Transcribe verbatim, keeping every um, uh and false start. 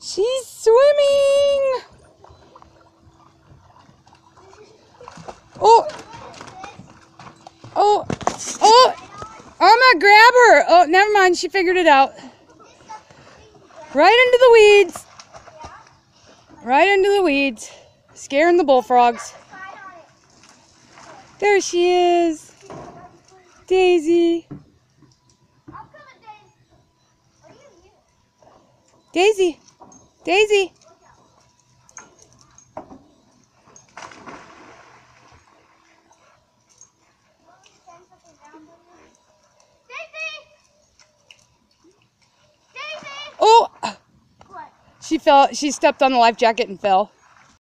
She's swimming. Oh. Oh. Oh. I'm gonna grab her. Oh, never mind. She figured it out. Right into the weeds. Right into the weeds. Scaring the bullfrogs. There she is. Daisy. Daisy. Daisy. Oh! She fell. She stepped on the life jacket and fell.